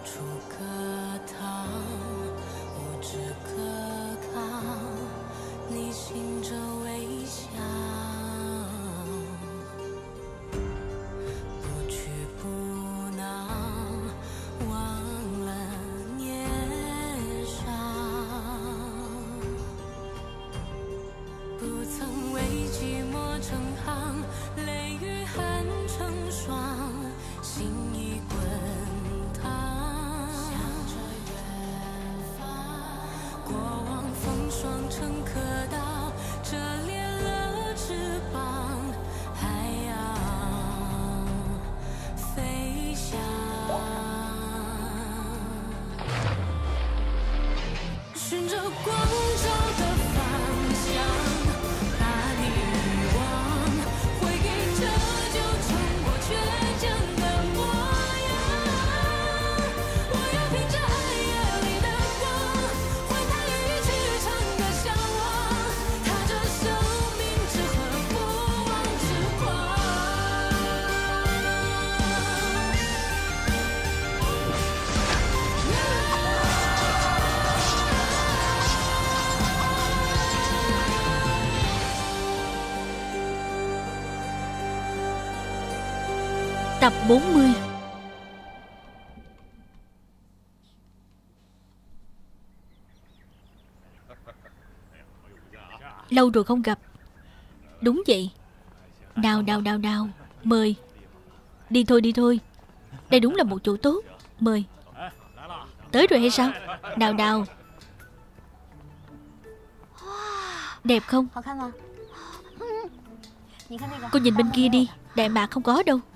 Tập 40. Lâu rồi không gặp. Đúng vậy. Nào, mời. Đi thôi. Đây đúng là một chỗ tốt. Mời. Tới rồi hay sao? Nào. Đẹp không? Cô nhìn bên kia đi. Đại mạc không có đâu.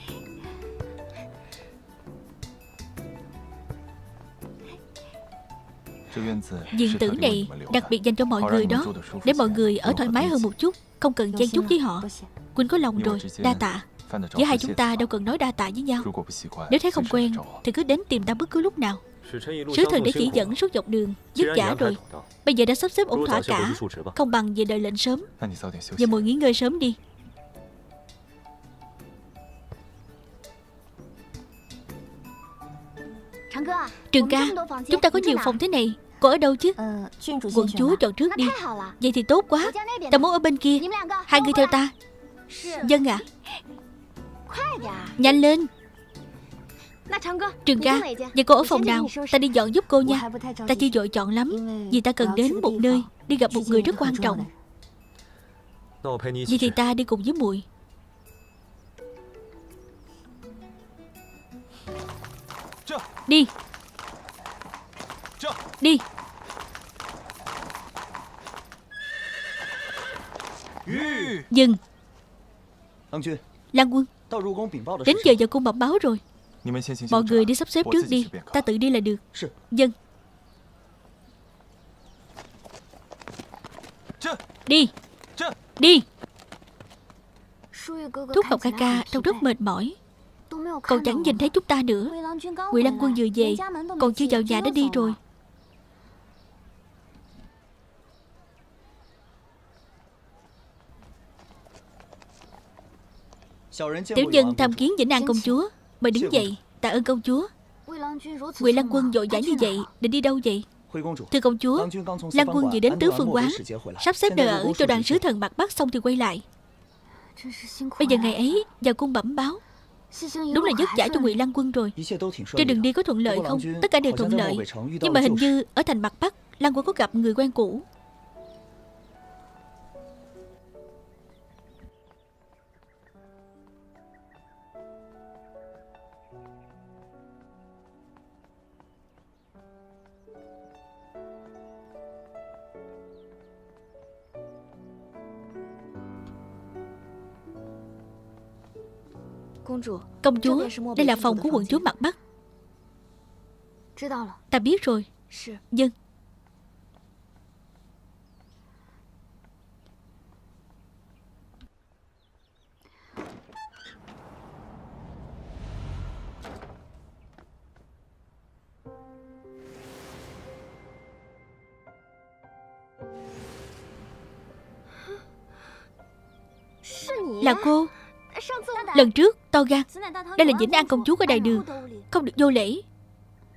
Viện tử này đặc biệt dành cho mọi người đó, để mọi người ở thoải mái hơn một chút, không cần chen chúc với họ. Quỳnh có lòng rồi, đa tạ. Giữa hai chúng ta đâu cần nói đa tạ với nhau. Nếu thấy không quen thì cứ đến tìm ta bất cứ lúc nào. Sứ thần đã chỉ dẫn suốt dọc đường, vất vả rồi. Bây giờ đã sắp xếp ổn thỏa cả, không bằng về đợi lệnh sớm. Giờ ngồi nghỉ ngơi sớm đi. Trường ca, chúng ta có nhiều phòng thế này. Cô ở đâu chứ? Quận chúa chọn trước đi. Vậy thì tốt quá. Ta muốn ở bên kia. Hai người theo ta. Vâng ạ. Nhanh lên. Trường ca, vậy cô ở phòng nào? Ta đi dọn giúp cô nha. Ta chưa vội chọn lắm, vì ta cần đến một nơi, đi gặp một người rất quan trọng. Vậy thì ta đi cùng với muội. Đi. Đi. Dừng. Lan Quân, đến giờ vào cung bẩm báo rồi. Mọi người đi sắp xếp trước đi. Ta tự đi là được. Dâng. Đi. Đi. Thúc Ngọc ca ca trông rất mệt mỏi, còn chẳng nhìn thấy chúng ta nữa. Ngụy Lăng Quân vừa về, còn chưa vào nhà đã đi rồi. Tiểu nhân tham kiến Vĩnh An công chúa. Mời đứng dậy. Tạ ơn công chúa. Ngụy Lăng Quân vội vã như vậy, định đi đâu vậy? Thưa công chúa, Lăng Quân vừa đến Tứ Phương Quán, sắp xếp nơi ở cho đoàn sứ thần Mạc Bắc xong thì quay lại. Bây giờ ngày ấy vào cung bẩm báo. Đúng là vất vả cho Ngụy Lăng Quân rồi. Trên đường đi có thuận lợi không? Tất cả đều thuận lợi. Nhưng mà hình như ở thành Mạc Bắc, Lăng Quân có gặp người quen cũ. Công chúa, đây là phòng của quận chúa Mạc Bắc. Ta biết rồi. Vâng. Là cô. Lần trước to gan. Đây là Vĩnh An công chúa ở đại đường, không được vô lễ.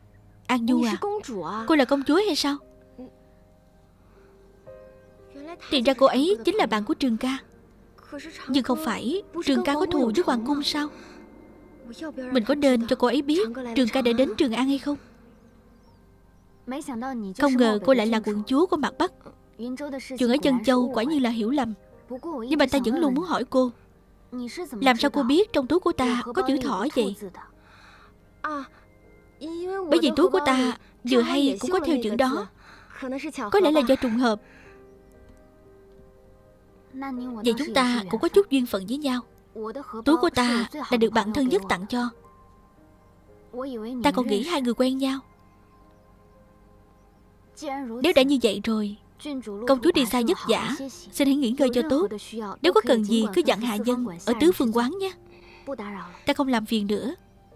An Nhu à? Cô là công chúa hay sao? Thì ra cô ấy chính là bạn của Trường ca. Nhưng không phải Trường ca có thù với hoàng cung sao? Mình có nên cho cô ấy biết Trường ca đã đến Trường An hay không? Không ngờ cô lại là quận chúa của mặt Bắc. Chuyện ở Dân Châu quả nhiên là hiểu lầm. Nhưng mà ta vẫn luôn muốn hỏi cô, làm sao cô biết trong túi của ta có chữ thỏ vậy? Bởi vì túi của ta vừa hay cũng có theo chữ đó. Có lẽ là do trùng hợp. Vậy chúng ta cũng có chút duyên phận với nhau. Túi của ta là được bạn thân nhất tặng cho. Ta còn nghĩ hai người quen nhau. Nếu đã như vậy rồi, công chúa đi xa vất vả, xin hãy nghỉ ngơi cho tốt. Nếu có cần gì cứ dặn hạ nhân ở tứ phương quán nhé. Ta không làm phiền nữa.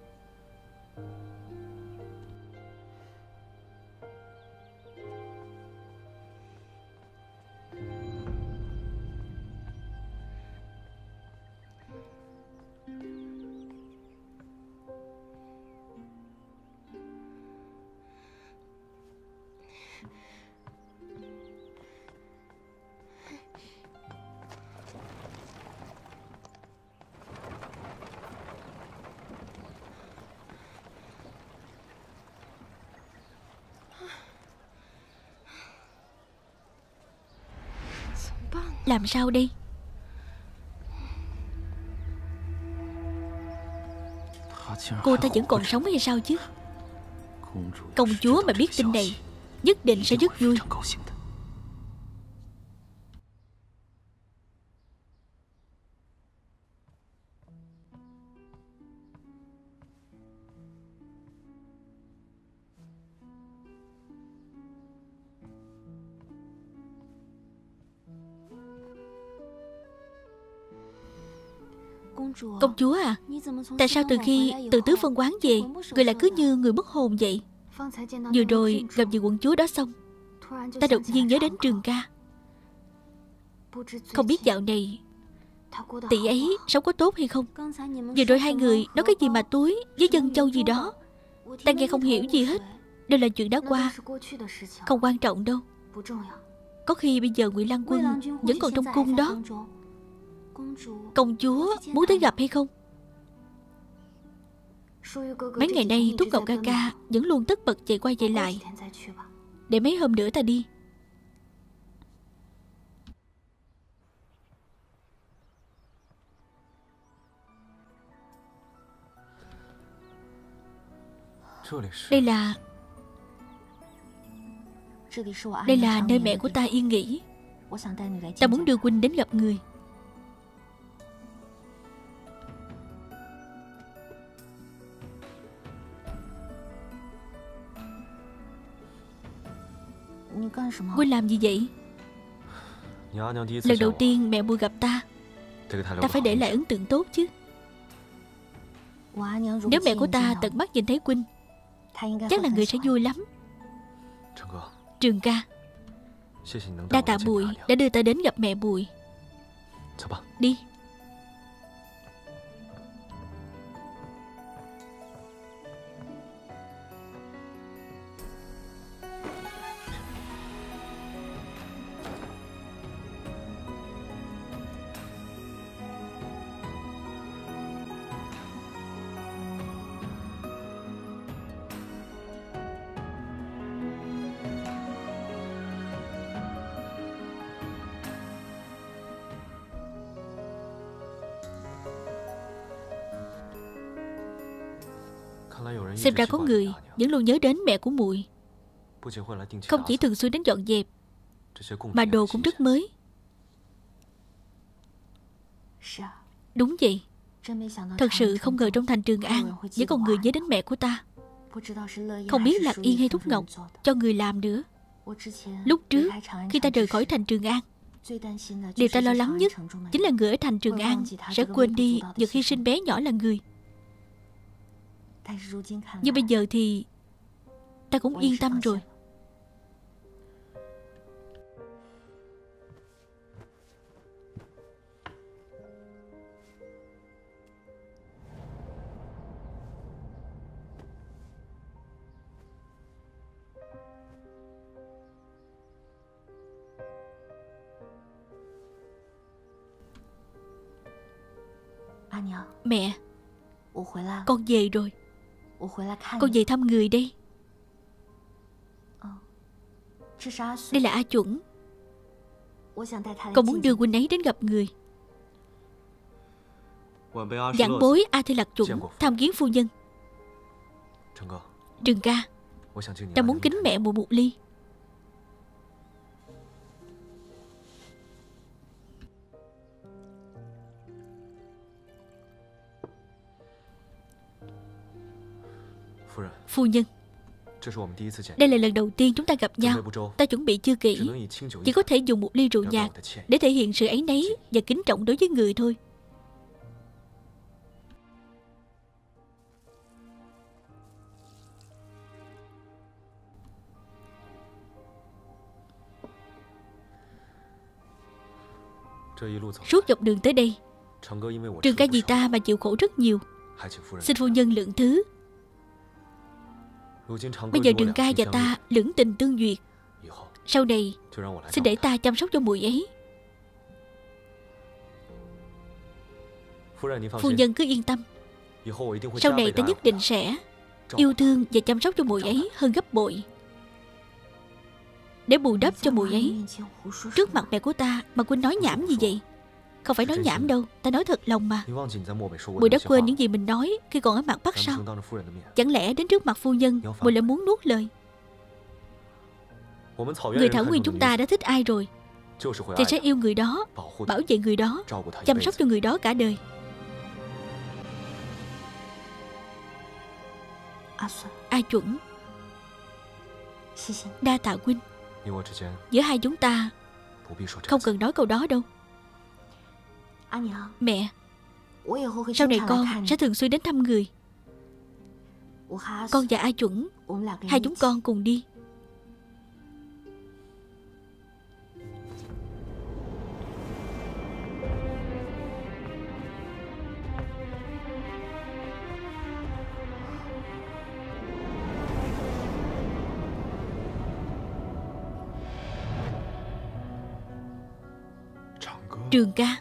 Làm sao đây? Cô ta vẫn còn sống hay sao chứ? Công chúa mà biết tin này nhất định sẽ rất vui. Công chúa à, tại sao từ khi từ tứ phương quán về, người lại cứ như người mất hồn vậy? Vừa rồi gặp vị quận chúa đó xong, ta đột nhiên nhớ đến Trường ca. Không biết dạo này tỷ ấy sống có tốt hay không? Vừa rồi hai người nói cái gì mà túi với Dân Châu gì đó, ta nghe không hiểu gì hết. Đây là chuyện đã qua, không quan trọng đâu. Có khi bây giờ Ngụy Lăng Quân vẫn còn trong cung đó. Công chúa muốn tới gặp hay không? Mấy ngày nay Túc Ngọc ca ca vẫn luôn tất bật chạy qua chạy lại. Để mấy hôm nữa ta đi. Đây là nơi mẹ của ta yên nghỉ. Ta muốn đưa huynh đến gặp người. Huynh làm gì vậy? Lần đầu tiên mẹ Mùi gặp ta, ta phải để lại ấn tượng tốt chứ. Nếu mẹ của ta tận mắt nhìn thấy huynh, chắc là người sẽ vui lắm. Trường ca, đa tạ Bùi đã đưa ta đến gặp mẹ Bùi. Đi. Xem ra có người vẫn luôn nhớ đến mẹ của muội. Không chỉ thường xuyên đến dọn dẹp, mà đồ cũng rất mới. Đúng vậy. Thật sự không ngờ trong thành Trường An vẫn còn người nhớ đến mẹ của ta. Không biết Lạc Yên hay Thúc Ngọc cho người làm nữa. Lúc trước khi ta rời khỏi thành Trường An, điều ta lo lắng nhất chính là người ở thành Trường An sẽ quên đi việc hy sinh bé nhỏ là người. Nhưng bây giờ thì ta cũng yên tâm rồi. Mẹ, con về rồi. Con về thăm người đây. Đây là A Chuẩn. Con muốn đưa huynh ấy đến gặp người. Vãn bối A Thi Lạc Chuẩn tham kiến phu nhân. Trường ca, ta muốn kính mẹ một ly. Phu nhân, đây là lần đầu tiên chúng ta gặp nhau. Ta chuẩn bị chưa kỹ, chỉ có thể dùng một ly rượu nhạt để thể hiện sự áy náy và kính trọng đối với người thôi. Suốt dọc đường tới đây, Trường ca vì ta mà chịu khổ rất nhiều. Xin phu nhân lượng thứ. Bây giờ Trường ca và ta lưỡng tình tương duyệt. Sau này xin để ta chăm sóc cho muội ấy. Phu nhân cứ yên tâm, sau này ta nhất định sẽ yêu thương và chăm sóc cho muội ấy hơn gấp bội, để bù đắp cho muội ấy. Trước mặt mẹ của ta mà Quynh nói nhảm gì vậy? Không phải nói nhảm đâu, ta nói thật lòng mà. Muội đã quên những gì mình nói khi còn ở mặt Bắc sao? Chẳng lẽ đến trước mặt phu nhân muội lại muốn nuốt lời? Người Thảo Nguyên chúng ta đã thích ai rồi thì sẽ yêu người đó, bảo vệ người đó, chăm sóc cho người đó cả đời. A Chuẩn, đa tạ huynh. Giữa hai chúng ta không cần nói câu đó đâu. Mẹ, sau này con sẽ thường xuyên đến thăm người. Con và A Chuẩn, hai chúng con cùng đi. Trường ca,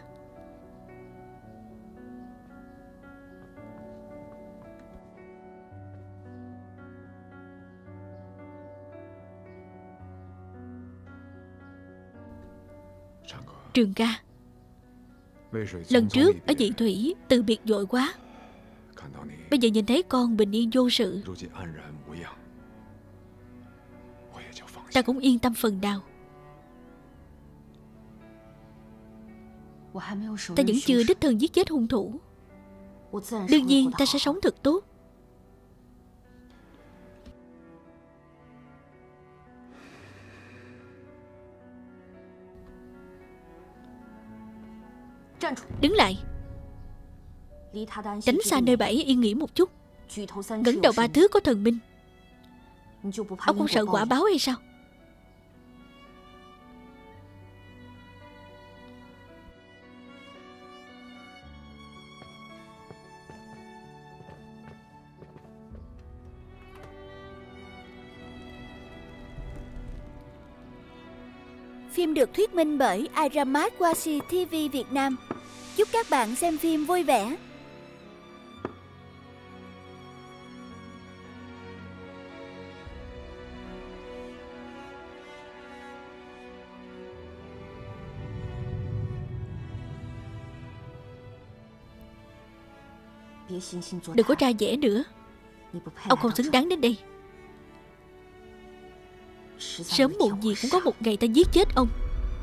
Trường ca, lần trước ở Dị Thủy từ biệt vội quá. Bây giờ nhìn thấy con bình yên vô sự, ta cũng yên tâm phần nào. Ta vẫn chưa đích thân giết chết hung thủ, đương nhiên ta sẽ sống thật tốt. Đứng lại, tránh xa nơi bẫy yên nghỉ một chút. Ngẩng đầu ba thước có thần minh. Ông không sợ quả báo hay sao? Phim được thuyết minh bởi Iramat Washi TV Việt Nam. Chúc các bạn xem phim vui vẻ. Đừng có ra vẻ nữa. Ông không xứng đáng đến đây. Sớm muộn gì cũng có một ngày ta giết chết ông.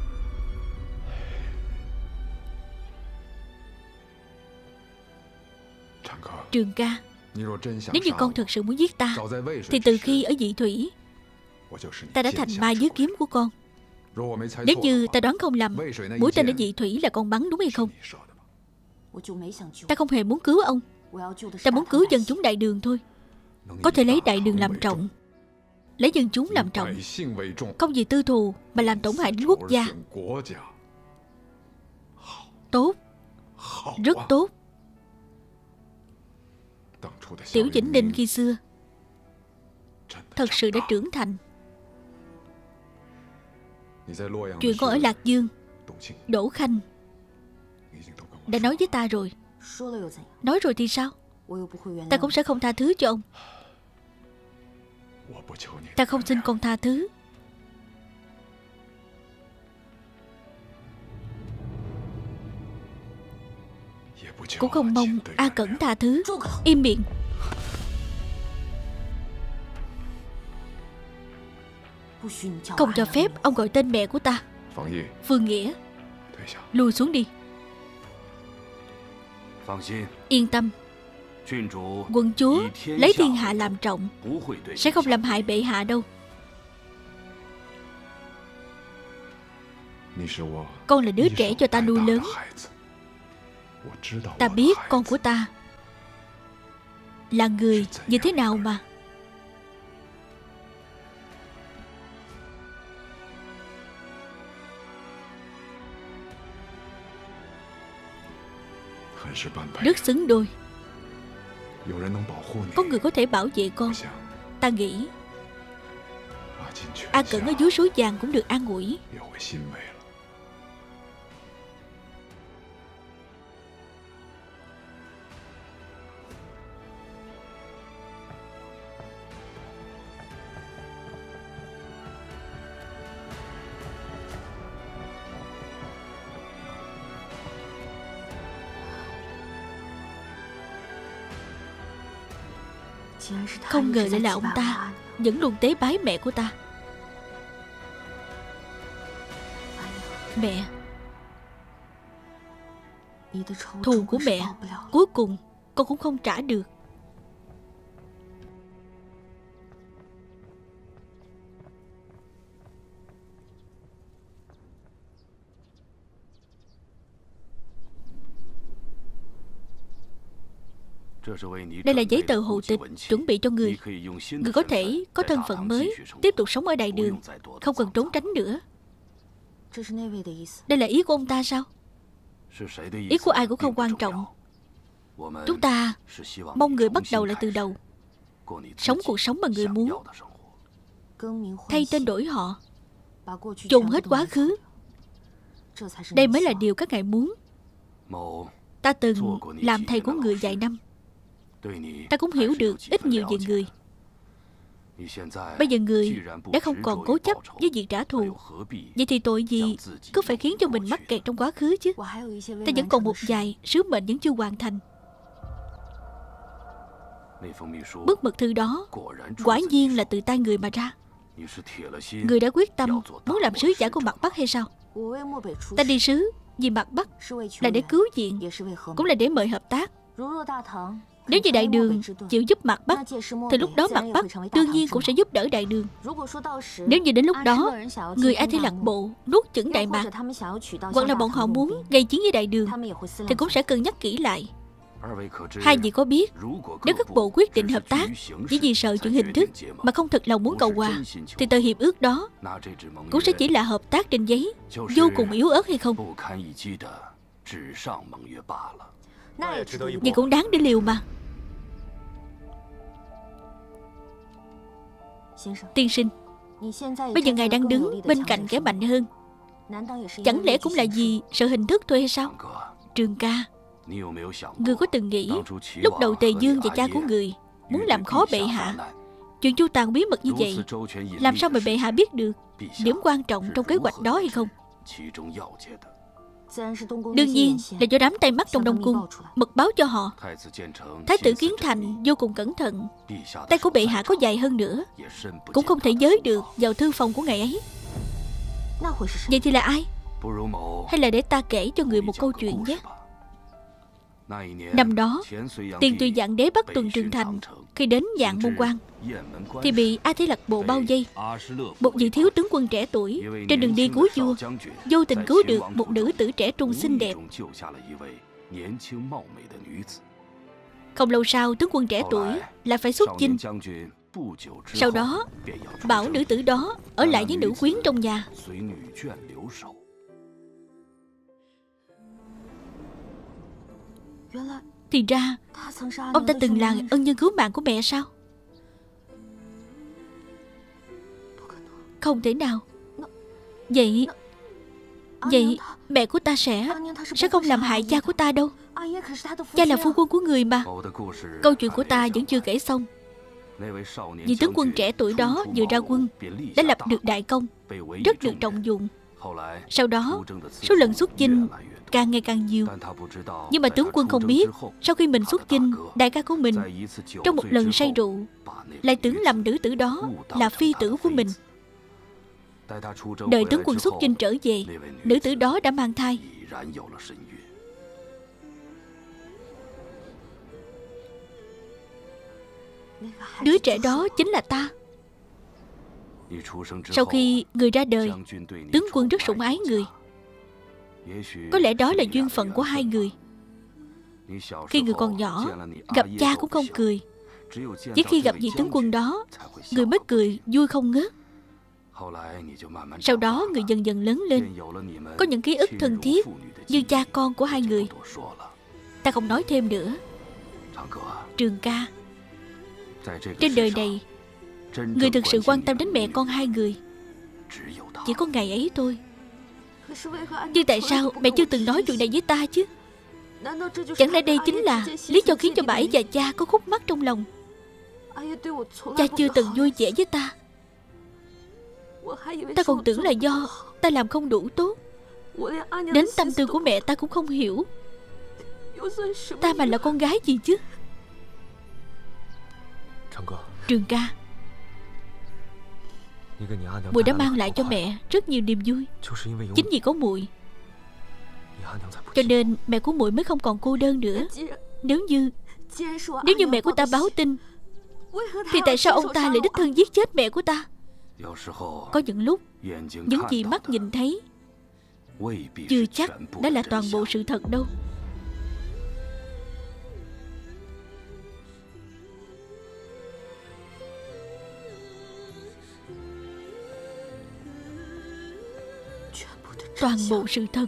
Trường ca, nếu như con thật sự muốn giết ta thì từ khi ở Dị Thủy ta đã thành ma dưới kiếm của con. Nếu như ta đoán không lầm, mũi tên ở Dị Thủy là con bắn đúng hay không? Ta không hề muốn cứu ông. Ta muốn cứu dân chúng đại đường thôi. Có thể lấy đại đường làm trọng, lấy dân chúng làm trọng, không vì tư thù mà làm tổn hại đến quốc gia. Tốt, rất tốt. Tiểu Vĩnh Ninh khi xưa thật sự đã trưởng thành. Chuyện con ở Lạc Dương, Đỗ Khanh đã nói với ta rồi. Nói rồi thì sao? Ta cũng sẽ không tha thứ cho ông. Ta không xin con tha thứ. Cũng không mong A Cẩn tha thứ. Im miệng. Không cho phép ông gọi tên mẹ của ta. Phương Nghĩa, lùi xuống đi. Yên tâm, quân chúa lấy thiên hạ làm trọng, sẽ không làm hại bệ hạ đâu. Con là đứa trẻ cho ta nuôi lớn. Ta biết con của ta là người như thế nào mà. Rất xứng đôi. Có người có thể bảo vệ con. Ta nghĩ A Cẩn ở dưới suối vàng cũng được an ủi. Không ngờ lại là ông ta vẫn luôn tế bái mẹ của ta. Mẹ, thù của mẹ cuối cùng con cũng không trả được. Đây là giấy tờ hộ tịch chuẩn bị cho người. Người có thể có thân phận mới, tiếp tục sống ở đại đường, không cần trốn tránh nữa. Đây là ý của ông ta sao? Ý của ai cũng không quan trọng. Chúng ta mong người bắt đầu lại từ đầu, sống cuộc sống mà người muốn. Thay tên đổi họ, chôn hết quá khứ. Đây mới là điều các ngài muốn. Ta từng làm thầy của người vài năm, ta cũng hiểu được ít nhiều về người. Bây giờ người đã không còn cố chấp với việc trả thù, vậy thì tội gì cứ phải khiến cho mình mắc kẹt trong quá khứ chứ? Ta vẫn còn một vài sứ mệnh vẫn chưa hoàn thành. Bức mật thư đó quả nhiên là từ tay người mà ra. Người đã quyết tâm muốn làm sứ giả của mặt Bắc hay sao? Ta đi sứ vì mặt Bắc là để cứu viện, cũng là để mời hợp tác. Nếu như đại đường chịu giúp mặt Bắc, thì lúc đó mặt Bắc đương nhiên cũng sẽ giúp đỡ đại đường. Nếu như đến lúc đó người A Thi Lạc Bộ nuốt chửng Đại Mạc, hoặc là bọn họ muốn gây chiến với đại đường, thì cũng sẽ cân nhắc kỹ lại. Hai vị có biết, nếu các bộ quyết định hợp tác chỉ vì sợ chuyện hình thức mà không thật lòng muốn cầu hòa, thì tờ hiệp ước đó cũng sẽ chỉ là hợp tác trên giấy, vô cùng yếu ớt hay không? Vậy cũng đáng để liều mà. Tiên sinh, bây giờ ngài đang đứng bên cạnh kẻ mạnh hơn, chẳng lẽ cũng là vì sợ hình thức thôi hay sao? Trường ca, người có từng nghĩ lúc đầu Tề Dương và cha của người muốn làm khó bệ hạ, chuyện chu toàn bí mật như vậy, làm sao mà bệ hạ biết được điểm quan trọng trong kế hoạch đó hay không? Đương nhiên là do đám tay mắt trong Đông Cung mật báo cho họ. Thái tử Kiến Thành vô cùng cẩn thận, tay của bệ hạ có dài hơn nữa cũng không thể giới được vào thư phòng của ngài ấy. Vậy thì là ai? Hay là để ta kể cho người một câu chuyện nhé. Năm đó, Tiền Tùy Dạng Đế bắt tuần Trường Thành, khi đến Dạng Môn Quan thì bị A Thi Lạc Bộ bao vây. Một vị thiếu tướng quân trẻ tuổi trên đường đi cứu vua vô tình cứu được một nữ tử trẻ trung xinh đẹp. Không lâu sau, tướng quân trẻ tuổi lại phải xuất chinh. Sau đó bảo nữ tử đó ở lại với nữ quyến trong nhà. Thì ra ông ta từng là ân nhân cứu mạng của mẹ sao? Không thể nào. Vậy mẹ của ta sẽ không làm hại cha của ta đâu. Cha là phu quân của người mà. Câu chuyện của ta vẫn chưa kể xong. Vị tướng quân trẻ tuổi đó vừa ra quân đã lập được đại công, rất được trọng dụng. Sau đó số lần xuất chinh càng ngày càng nhiều. Nhưng mà tướng quân không biết, sau khi mình xuất chinh, đại ca của mình trong một lần say rượu lại tưởng lầm nữ tử đó là phi tử của mình. Đợi tướng quân xuất chinh trở về, nữ tử đó đã mang thai. Đứa trẻ đó chính là ta. Sau khi người ra đời, tướng quân rất sủng ái người. Có lẽ đó là duyên phận của hai người. Khi người còn nhỏ, gặp cha cũng không cười. Chỉ khi gặp vị tướng quân đó, người mới cười vui không ngớt. Sau đó người dần dần lớn lên, có những ký ức thân thiết như cha con của hai người. Ta không nói thêm nữa. Trường ca, trên đời này, người thực sự quan tâm đến mẹ con hai người chỉ có ngày ấy thôi. Nhưng tại sao mẹ chưa từng nói chuyện này với ta chứ? Chẳng lẽ đây chính là lý do khiến cho bà ấy và cha có khúc mắc trong lòng? Cha chưa từng vui vẻ với ta. Ta còn tưởng là do ta làm không đủ tốt. Đến tâm tư của mẹ ta cũng không hiểu. Ta mà là con gái gì chứ? Trường ca, muội đã mang lại cho mẹ rất nhiều niềm vui. Chính vì có muội, cho nên mẹ của muội mới không còn cô đơn nữa. Nếu như mẹ của ta báo tin, thì tại sao ông ta lại đích thân giết chết mẹ của ta? Có những lúc, những gì mắt nhìn thấy chưa chắc đã là toàn bộ sự thật đâu. Toàn bộ sự thật.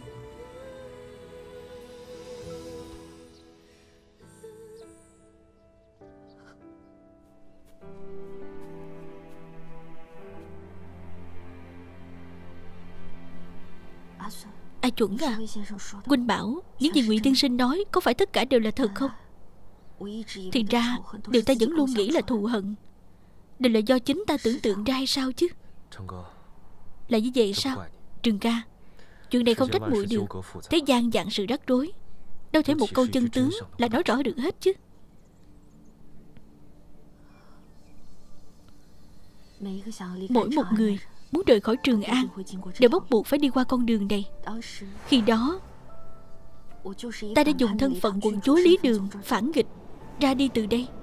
A Chuẩn à, huynh bảo những gì Ngụy tiên sinh nói có phải tất cả đều là thật không? Thì ra điều ta vẫn luôn nghĩ là thù hận đều là do chính ta tưởng tượng ra hay sao chứ? Là như vậy sao? Trường ca, chuyện này không trách muội được. Thế gian vạn sự rắc rối, đâu thể một câu chân tướng là nói rõ được hết chứ. Mỗi một người muốn rời khỏi Trường An đều bắt buộc phải đi qua con đường này. Khi đó ta đã dùng thân phận quận chúa Lý Đường phản nghịch ra đi từ đây.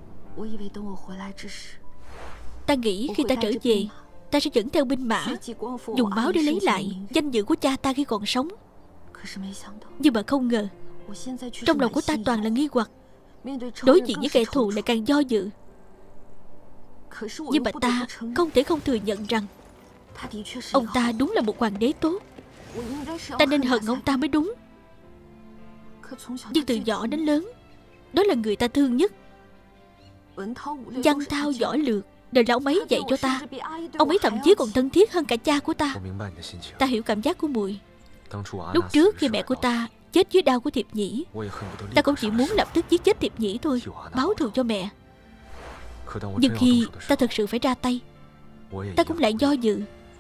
Ta nghĩ khi ta trở về, ta sẽ dẫn theo binh mã, dùng máu để lấy lại danh dự của cha ta khi còn sống. Nhưng mà không ngờ, trong lòng của ta toàn là nghi hoặc. Đối diện với kẻ thù lại càng do dự. Nhưng mà ta không thể không thừa nhận rằng ông ta đúng là một hoàng đế tốt. Ta nên hận ông ta mới đúng. Nhưng từ nhỏ đến lớn, đó là người ta thương nhất. Văn thao võ lược đều là ông ấy dạy cho ta. Ông ấy thậm chí còn thân thiết hơn cả cha của ta. Ta hiểu cảm giác của muội. Lúc trước khi mẹ của ta chết dưới đao của Thiệp Nhĩ, ta cũng chỉ muốn lập tức giết chết Thiệp Nhĩ thôi, báo thù cho mẹ. Nhưng khi ta thực sự phải ra tay, ta cũng lại do dự.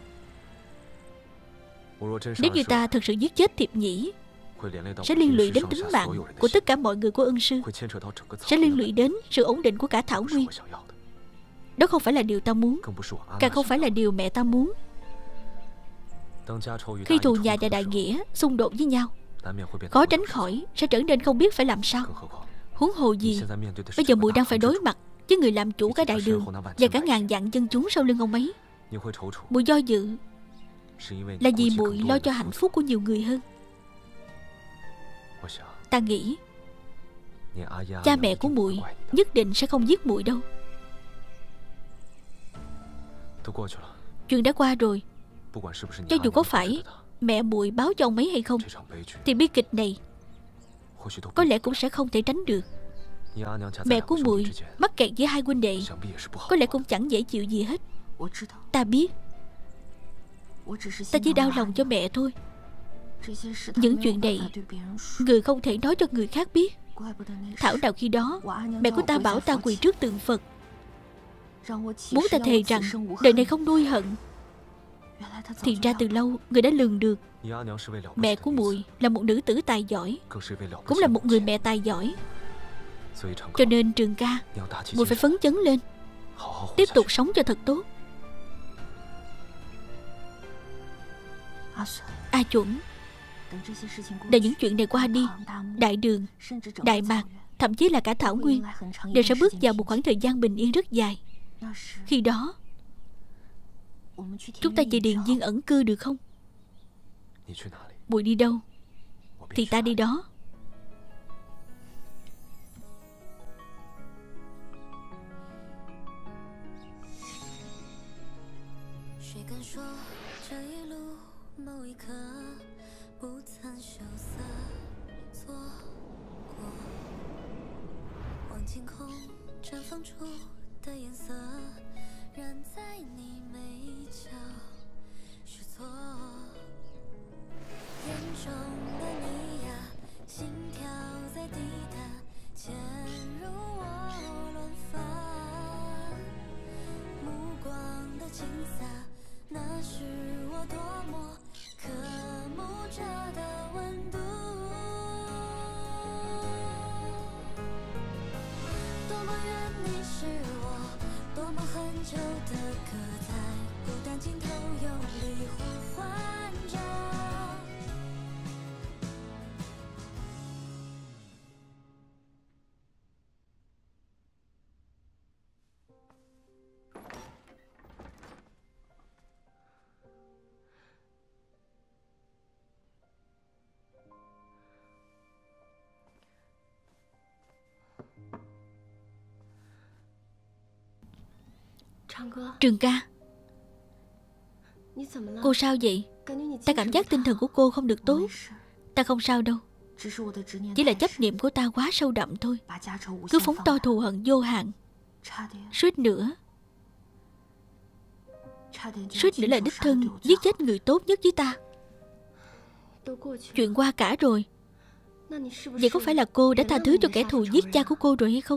Nếu như ta thực sự giết chết Thiệp Nhĩ, sẽ liên lụy đến tính mạng của tất cả mọi người của Ân sư, sẽ liên lụy đến sự ổn định của cả Thảo Nguyên. Đó không phải là điều ta muốn, càng không phải là điều mẹ ta muốn. Khi thù nhà và đại nghĩa xung đột với nhau, khó tránh khỏi sẽ trở nên không biết phải làm sao. Huống hồ gì bây giờ muội đang phải đối mặt với người làm chủ cả đại đường và cả ngàn vạn dân chúng sau lưng ông ấy. Muội do dự là vì muội lo cho hạnh phúc của nhiều người hơn. Ta nghĩ cha mẹ của muội nhất định sẽ không giết muội đâu. Chuyện đã qua rồi. Cho dù có phải mẹ muội báo cho ông ấy hay không, thì bi kịch này có lẽ cũng sẽ không thể tránh được. Mẹ của muội mắc kẹt với hai huynh đệ, có lẽ cũng chẳng dễ chịu gì hết. Ta biết. Ta chỉ đau lòng cho mẹ thôi. Những chuyện này người không thể nói cho người khác biết. Thảo nào khi đó mẹ của ta bảo ta quỳ trước tượng Phật, muốn ta thề rằng đời này không nuôi hận. Thì ra từ lâu người đã lường được mẹ của muội là một nữ tử tài giỏi, cũng là một người mẹ tài giỏi. Cho nên Trường ca, muội phải phấn chấn lên, tiếp tục sống cho thật tốt. A Chuẩn, để những chuyện này qua đi, Đại Đường, Đại Mạc, thậm chí là cả Thảo Nguyên đều sẽ bước vào một khoảng thời gian bình yên rất dài. Khi đó chúng ta về Điền Viên ẩn cư được không? Muội đi đâu thì ta đi đó. Trường ca, cô sao vậy? Ta cảm giác tinh thần của cô không được tốt. Ta không sao đâu, chỉ là chấp niệm của ta quá sâu đậm thôi. Cứ phóng to thù hận vô hạn, suýt nữa là đích thân giết chết người tốt nhất với ta. Chuyện qua cả rồi. Vậy có phải là cô đã tha thứ cho kẻ thù giết cha của cô rồi hay không?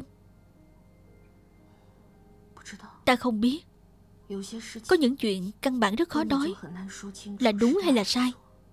Ta không biết. Có những chuyện căn bản rất khó nói là đúng hay là sai.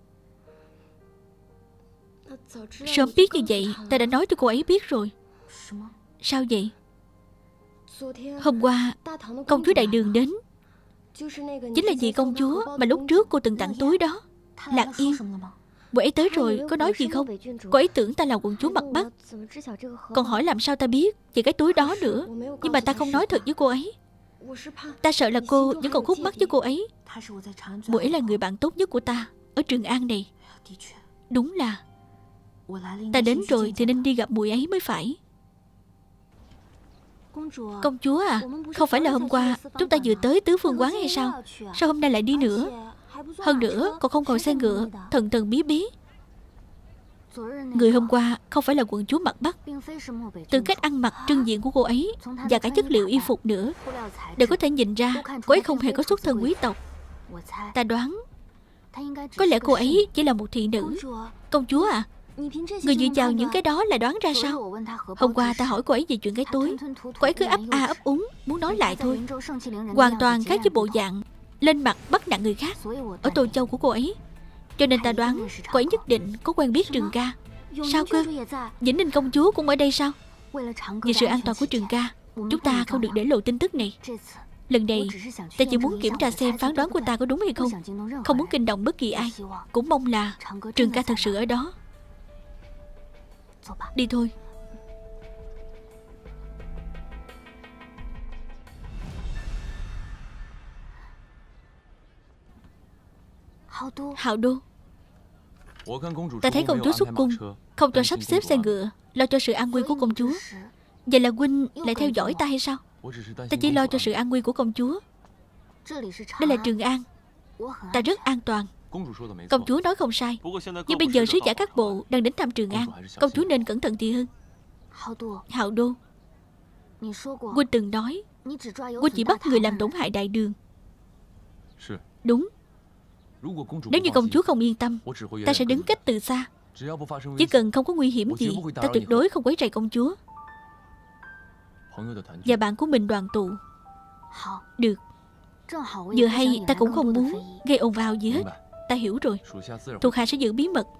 Sớm biết như vậy ta đã nói cho cô ấy biết rồi. Sao vậy? Hôm qua công chúa Đại Đường đến, chính là vì công chúa mà lúc trước cô từng tặng túi đó. Lạc Yên, cô ấy tới rồi có nói gì không? Cô ấy tưởng ta là quận chúa mặt Bắc, còn hỏi làm sao ta biết về cái túi đó nữa. Nhưng mà ta không nói thật với cô ấy. Ta sợ là cô vẫn còn khúc mắc với cô ấy. Cô ấy là người bạn tốt nhất của ta ở Trường An này. Đúng là ta đến rồi thì nên đi gặp muội ấy mới phải. Công chúa à, không phải là hôm qua chúng ta vừa tới Tứ Phương Quán hay sao? Sao hôm nay lại đi nữa? Hơn nữa còn không còn xe ngựa, thần thần bí bí. Người hôm qua không phải là quận chúa mặt Bắc. Từ cách ăn mặc trưng diện của cô ấy và cả chất liệu y phục nữa đều có thể nhìn ra cô ấy không hề có xuất thân quý tộc. Ta đoán có lẽ cô ấy chỉ là một thị nữ. Công chúa à, người dựa vào những cái đó là đoán ra sao? Hôm qua ta hỏi cô ấy về chuyện cái túi, cô ấy cứ ấp a ấp úng muốn nói lại thôi, hoàn toàn khác với bộ dạng lên mặt bắt nạt người khác ở Tô Châu của cô ấy. Cho nên ta đoán cô ấy nhất định có quen biết Trường ca. Sao cơ? Vĩnh Ninh công chúa cũng ở đây sao? Vì sự an toàn của Trường ca, chúng ta không được để lộ tin tức này. Lần này ta chỉ muốn kiểm tra xem phán đoán của ta có đúng hay không, không muốn kinh động bất kỳ ai. Cũng mong là Trường ca thật sự ở đó. Đi thôi. Hạo Đô, ta thấy công chúa xuất cung, không cho sắp xếp xe ngựa, lo cho sự an nguy của công chúa. Vậy là huynh lại theo dõi ta hay sao? Ta chỉ lo cho sự an nguy của công chúa. Đây là Trường An, ta rất an toàn. Công chúa nói không sai. Nhưng bây giờ sứ giả các bộ đang đến thăm Trường An, công chúa nên cẩn thận thì hơn. Hạo Đô, huynh từng nói huynh chỉ bắt người làm tổn hại Đại Đường. Đúng. Nếu như công chúa không yên tâm, ta sẽ đứng cách từ xa. Chỉ cần không có nguy hiểm gì, ta tuyệt đối không quấy rầy công chúa và bạn của mình đoàn tụ. Được. Vừa hay ta cũng không muốn gây ồn ào gì hết. Ta hiểu rồi. Thuộc hạ sẽ giữ bí mật.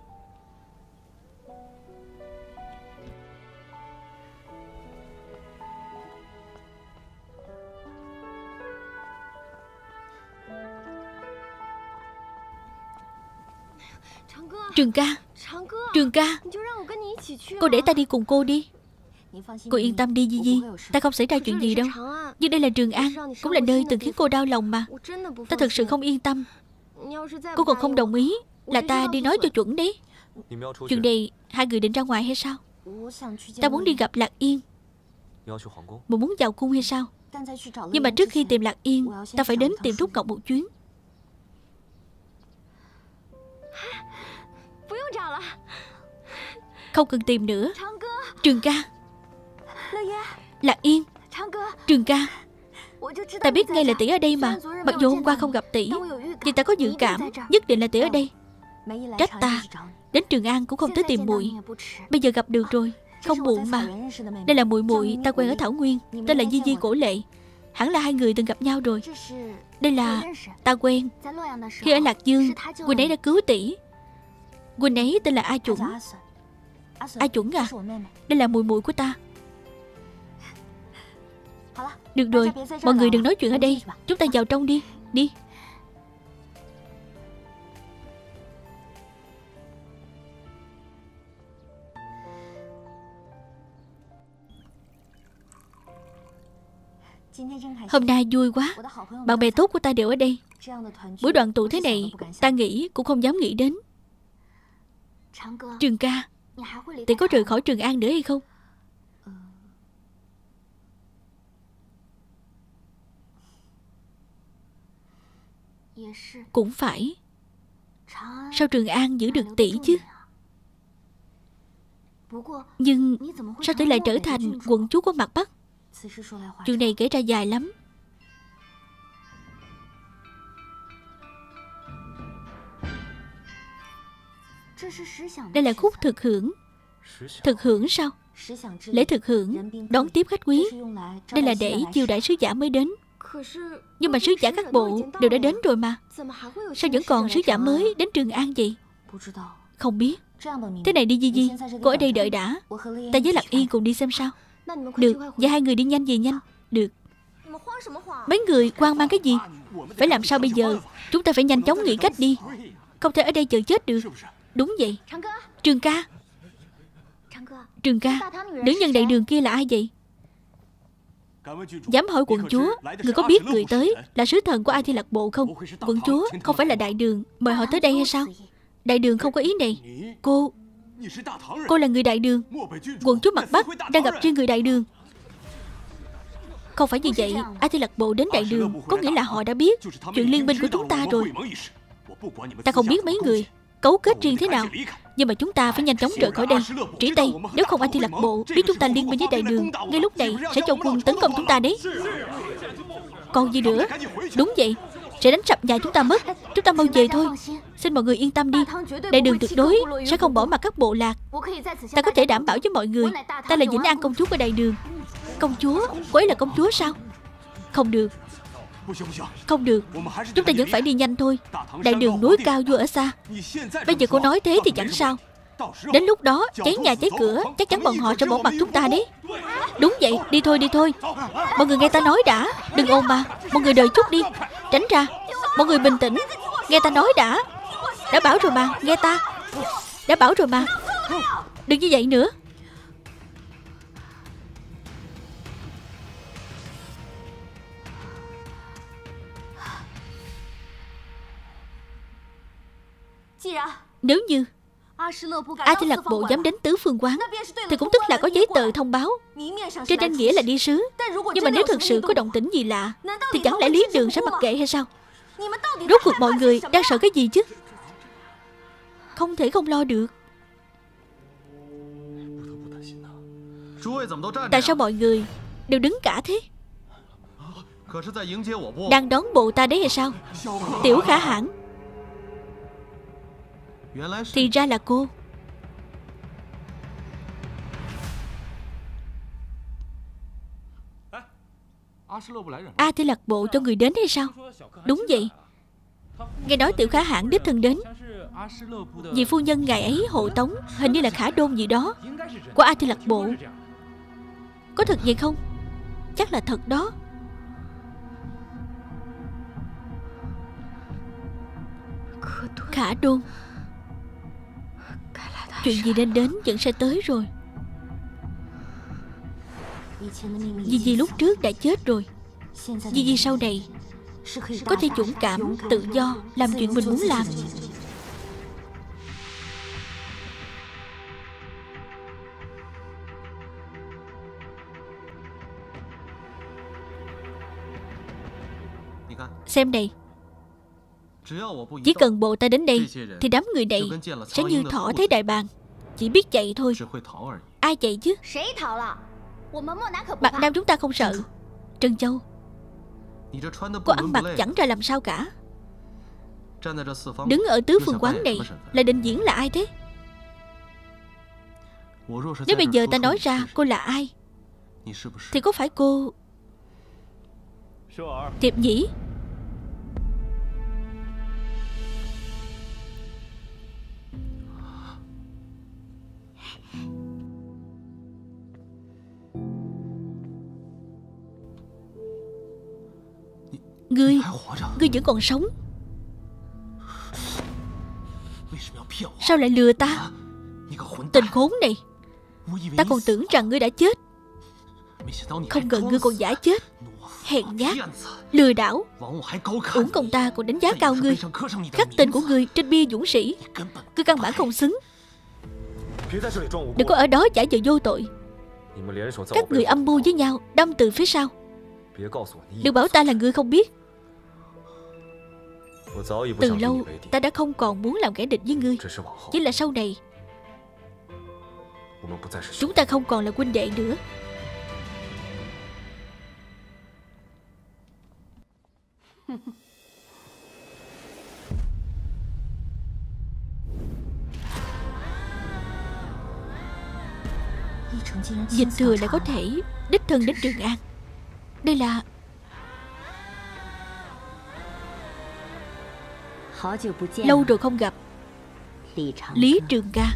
Trường ca, Trường ca, cô để ta đi cùng cô đi. Cô yên tâm đi Di Di, ta không xảy ra chuyện gì đâu. Nhưng đây là Trường An, cũng là nơi từng khiến cô đau lòng mà. Ta thật sự không yên tâm. Cô còn không đồng ý là ta đi nói cho chuẩn đấy. Chuyện này hai người định ra ngoài hay sao? Ta muốn đi gặp Lạc Yên. Một muốn vào cung hay sao? Nhưng mà trước khi tìm Lạc Yên, ta phải đến tìm Trúc Ngọc một chuyến. Không cần tìm nữa. Trường ca, Lạc Yên, Trường ca, ta biết ngay là tỷ ở đây mà. Mặc dù hôm qua không gặp tỷ, nhưng ta có dự cảm nhất định là tỷ ở đây. Trách ta đến Trường An cũng không tới tìm muội. Bây giờ gặp được rồi, không muộn mà. Đây là muội muội ta quen ở Thảo Nguyên, tên là Di Di Cổ Lệ. Hẳn là hai người từng gặp nhau rồi. Đây là ta quen khi ở Lạc Dương, huynh ấy đã cứu tỷ. Huynh ấy tên là A Chuẩn. A Chuẩn à, đây là muội muội của ta. Được rồi, mọi người đừng nói chuyện ở đây. Chúng ta vào trong đi. Đi. Hôm nay vui quá. Bạn bè tốt của ta đều ở đây. Buổi đoàn tụ thế này, ta nghĩ cũng không dám nghĩ đến. Trường ca, tỷ có rời khỏi Trường An nữa hay không? Cũng phải. Sao Trường An giữ được tỷ chứ? Nhưng sao tỷ lại trở thành quận chúa của Mạc Bắc? Chuyện này kể ra dài lắm. Đây là khúc thực hưởng. Thực hưởng sao? Lễ thực hưởng, đón tiếp khách quý. Đây là để chiêu đãi sứ giả mới đến. Nhưng mà sứ giả các bộ đều đã đến rồi mà. Sao vẫn còn sứ giả mới đến Trường An vậy? Không biết. Thế này đi Di Di, cô ở đây đợi đã. Ta với Lạc Yên cùng đi xem sao. Được, và hai người đi nhanh về nhanh. Được. Mấy người hoang mang cái gì? Phải làm sao bây giờ? Chúng ta phải nhanh chóng nghĩ cách đi. Không thể ở đây chờ chết được. Đúng vậy. Trường ca, Trường ca, nữ nhân đại đường kia là ai vậy? Dám hỏi quận chúa, người có biết người tới là sứ thần của Ai Thi Lạc Bộ không? Quận chúa không phải là đại đường mời họ tới đây hay sao? Đại đường không có ý này. Cô là người đại đường. Quận chúa Mạc Bắc đang gặp riêng người đại đường. Không phải như vậy. Ai Thi Lạc Bộ đến đại đường có nghĩa là họ đã biết chuyện liên minh của chúng ta rồi. Ta không biết mấy người cấu kết riêng thế nào, nhưng mà chúng ta phải nhanh chóng rời khỏi đây. Trĩ Tây, nếu không Ai Thi Lạc Bộ biết chúng ta liên minh với đại đường, ngay lúc này sẽ cho quân tấn công chúng ta đấy. Còn gì nữa? Đúng vậy, sẽ đánh sập nhà chúng ta mất. Chúng ta mau về thôi. Xin mọi người yên tâm đi. Đại đường tuyệt đối sẽ không bỏ mặc các bộ lạc. Ta có thể đảm bảo với mọi người, ta là Vĩnh An công chúa của đại đường. Công chúa? Cô ấy là công chúa sao? Không được. Không được. Chúng ta vẫn phải đi nhanh thôi. Đại đường núi cao vua ở xa. Bây giờ cô nói thế thì chẳng sao. Đến lúc đó cháy nhà cháy cửa, chắc chắn bọn họ sẽ bỏ mặc chúng ta đấy. Đúng vậy, đi thôi đi thôi. Mọi người nghe ta nói đã. Đừng ồn mà. Mọi người đợi chút đi. Tránh ra. Mọi người bình tĩnh. Nghe ta nói đã. Đã bảo rồi mà, nghe ta. Đã bảo rồi mà. Đừng như vậy nữa. Nếu như Ai Thi Lạc Bộ dám đến Tứ Phương Quán, thì cũng tức là có giấy tờ thông báo, trên danh nghĩa là đi sứ. Nhưng mà nếu thực sự có động tĩnh gì lạ, thì chẳng lẽ Lý Đường sẽ mặc kệ hay sao? Rốt cuộc mọi người đang sợ cái gì chứ? Không thể không lo được. Tại sao mọi người đều đứng cả thế? Đang đón bộ ta đấy hay sao? Tiểu Khả Hãn, Thì ra là cô. A Thi Lạc Bộ cho người đến hay sao? Đúng vậy. Nghe nói Tiểu Khả Hãn đích thân đến. Vị phu nhân ngài ấy hộ tống, hình như là Khả Đôn gì đó, của A Thi Lạc Bộ. Có thật vậy không? Chắc là thật đó. Khả Đôn. Chuyện gì nên đến vẫn sẽ tới rồi. Di lúc trước đã chết rồi. Di sau này có thể dũng cảm, tự do, làm chuyện mình muốn làm. Xem này. Chỉ cần bộ ta đến đây thì đám người này sẽ như thỏ thấy đại bàng, chỉ biết chạy thôi. Ai chạy chứ? Bạc Nam chúng ta không sợ. Trân Châu, cô ăn mặc chẳng ra làm sao cả. Đứng ở tứ phương quán này là định diễn là ai thế? Nếu bây giờ ta nói ra cô là ai thì có phải cô Tiệp Nhĩ? Ngươi vẫn còn sống. Sao lại lừa ta? Tên khốn này. Ta còn tưởng rằng ngươi đã chết. Không ngờ ngươi còn giả chết. Hèn nhát, lừa đảo. Uổng công ta còn đánh giá cao ngươi, khắc tên của ngươi trên bia dũng sĩ. Ngươi căn bản không xứng. Đừng có ở đó giả vờ vô tội. Các người âm mưu với nhau, đâm từ phía sau. Đừng bảo ta là ngươi không biết. Từ lâu ta đã không còn muốn làm kẻ địch với ngươi. Chỉ là sau này chúng ta không còn là huynh đệ nữa. Dịch Thừa lại có thể đích thân đến Trường An. Đây là lâu rồi không gặp. Lý Trường Ca.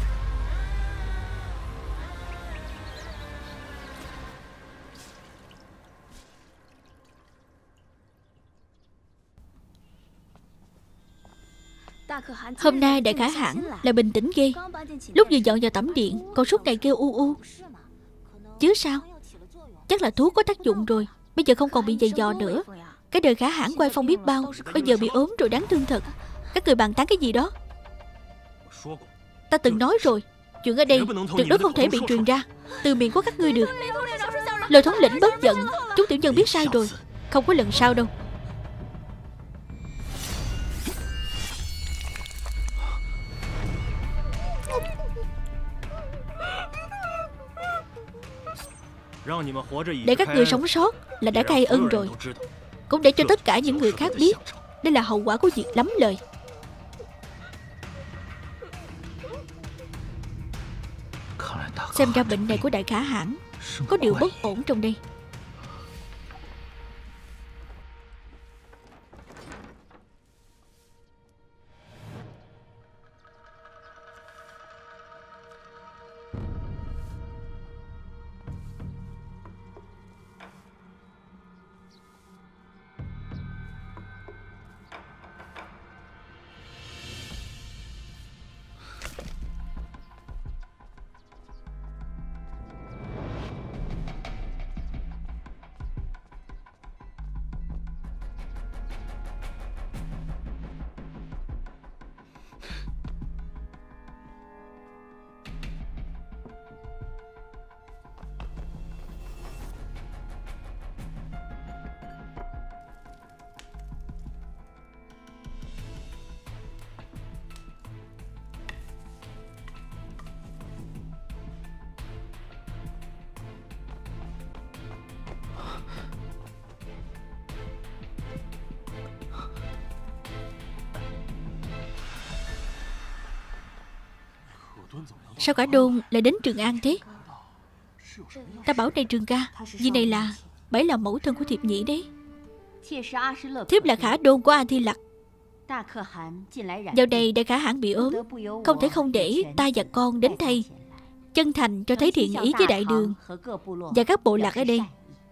Hôm nay Đại Khả Hãn là bình tĩnh ghê. Lúc vừa dọn vào tẩm điện còn suốt ngày kêu u u. Chứ sao? Chắc là thuốc có tác dụng rồi. Bây giờ không còn bị giày vò nữa. Cái đời Khả Hãn quay phong biết bao, bây giờ bị ốm rồi, đáng thương thật. Các người bàn tán cái gì đó? Ta từng nói rồi, chuyện ở đây tuyệt đối không thể bị truyền ra từ miệng của các ngươi được. Lời thống lĩnh bớt giận. Chúng tiểu nhân biết sai rồi. Không có lần sau đâu. Để các người sống sót là đã khai ân rồi. Cũng để cho tất cả những người khác biết đây là hậu quả của việc lắm lời. Xem ra bệnh này của Đại Khả Hãn có điều bất ổn trong đây. sao cả đôn lại đến Trường An thế? Ta bảo này Trường ca, vì này là bẫy là mẫu thân của Thiệp Nhĩ đấy. Thiếp là khả đôn của A Thi Lặc. Dạo này đại khả hãn bị ốm, không thể không để ta và con đến thay, chân thành cho thấy thiện ý với đại đường và các bộ lạc ở đây.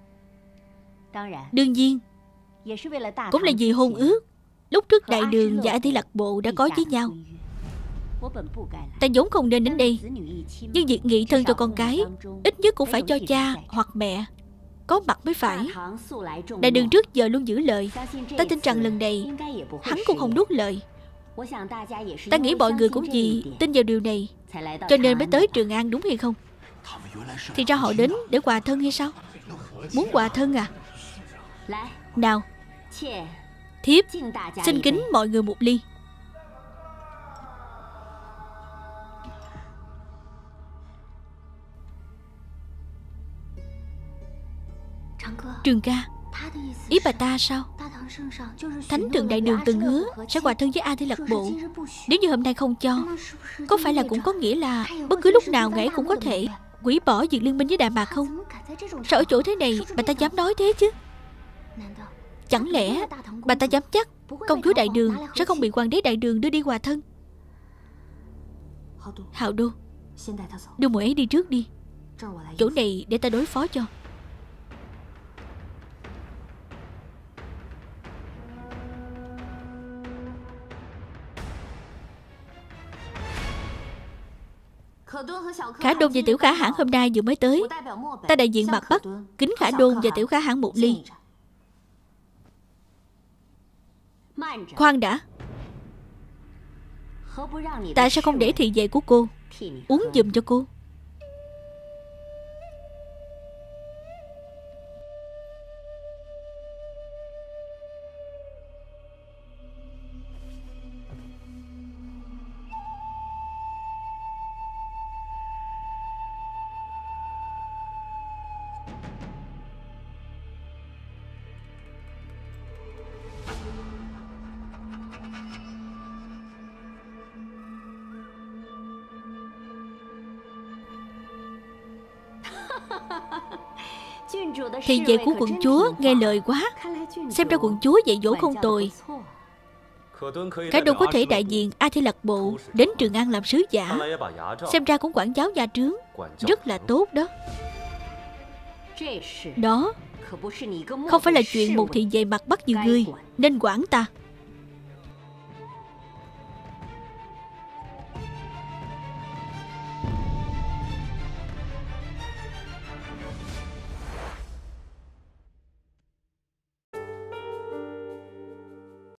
Đương nhiên cũng là vì hôn ước lúc trước đại đường và A Thi Lặc bộ đã có với nhau. Ta vốn không nên đến đây, nhưng việc nghị thân cho con cái ít nhất cũng phải cho cha hoặc mẹ có mặt mới phải. Đại đường trước giờ luôn giữ lời, ta tin rằng lần này hắn cũng không nuốt lời. Ta nghĩ mọi người cũng vì tin vào điều này cho nên mới tới Trường An, đúng hay không? Thì ra họ đến để hòa thân hay sao? Muốn hòa thân à? Nào, thiếp xin kính mọi người một ly. Trường ca, ý bà ta sao? Thánh thượng đại đường từng hứa sẽ hòa thân với A Thi Lặc bộ. Nếu như hôm nay không cho, có phải là cũng có nghĩa là bất cứ lúc nào ngài cũng có thể hủy bỏ việc liên minh với Đại Mạc không? Sao ở chỗ thế này bà ta dám nói thế chứ? Chẳng lẽ bà ta dám chắc công chúa đại đường sẽ không bị hoàng đế đại đường đưa đi hòa thân? Hạo Đô, đưa muội ấy đi trước đi, chỗ này để ta đối phó cho. Khả Đôn và Tiểu Khả Hãn hôm nay vừa mới tới. Ta đại diện mặt Bắc kính Khả Đôn và Tiểu Khả Hãn một ly. Khoan đã, tại sao không để thị vệ của cô uống giùm cho cô? Thị vệ của quận chúa nghe lời quá. Xem ra quận chúa dạy dỗ không tồi. Khả Đôn có thể đại diện A Thi Lặc bộ đến Trường An làm sứ giả. Xem ra cũng quản giáo gia trướng rất là tốt đó. Đó không phải là chuyện một thị vệ mặt Bắc như ngươi nên quản ta.